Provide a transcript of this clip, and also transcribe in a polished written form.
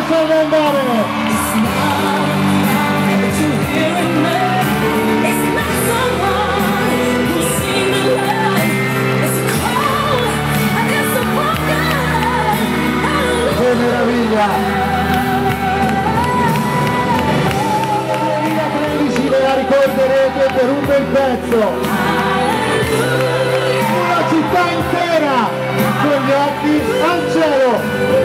lasciarmi andare! Che meraviglia! 2013 ve la ricorderete per un bel pezzo! Una città intera con gli occhi al cielo!